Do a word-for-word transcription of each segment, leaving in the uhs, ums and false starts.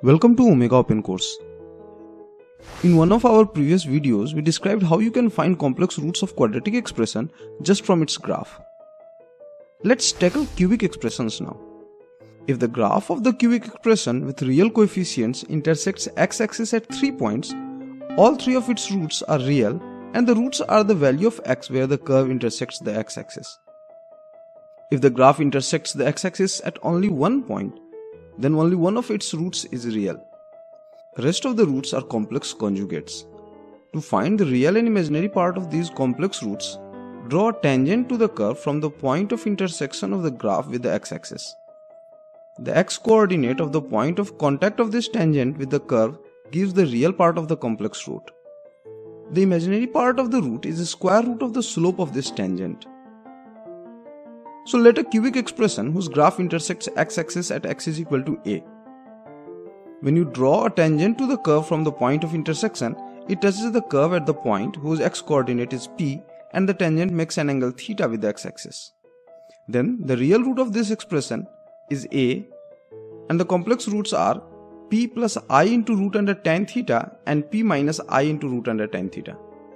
Welcome to Omega Open Course. In one of our previous videos, we described how you can find complex roots of quadratic expression just from its graph. Let's tackle cubic expressions now. If the graph of the cubic expression with real coefficients intersects x-axis at three points, all three of its roots are real and the roots are the value of x where the curve intersects the x-axis. If the graph intersects the x-axis at only one point, then only one of its roots is real. The rest of the roots are complex conjugates. To find the real and imaginary part of these complex roots, draw a tangent to the curve from the point of intersection of the graph with the x-axis. The x-coordinate of the point of contact of this tangent with the curve gives the real part of the complex root. The imaginary part of the root is the square root of the slope of this tangent. So let a cubic expression whose graph intersects x-axis at x is equal to a. When you draw a tangent to the curve from the point of intersection, it touches the curve at the point whose x-coordinate is p and the tangent makes an angle theta with the x-axis. Then the real root of this expression is a and the complex roots are p plus I into root under tan theta and p minus I into root under tan theta.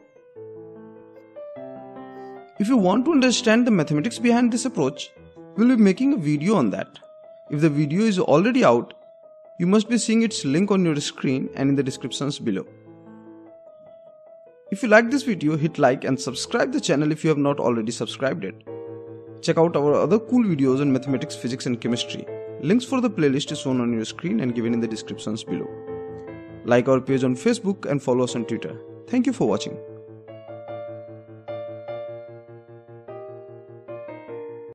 If you want to understand the mathematics behind this approach, we'll be making a video on that. If the video is already out, you must be seeing its link on your screen and in the descriptions below. If you like this video, hit like and subscribe the channel if you have not already subscribed it. Check out our other cool videos on mathematics, physics and chemistry. Links for the playlist is shown on your screen and given in the descriptions below. Like our page on Facebook and follow us on Twitter. Thank you for watching.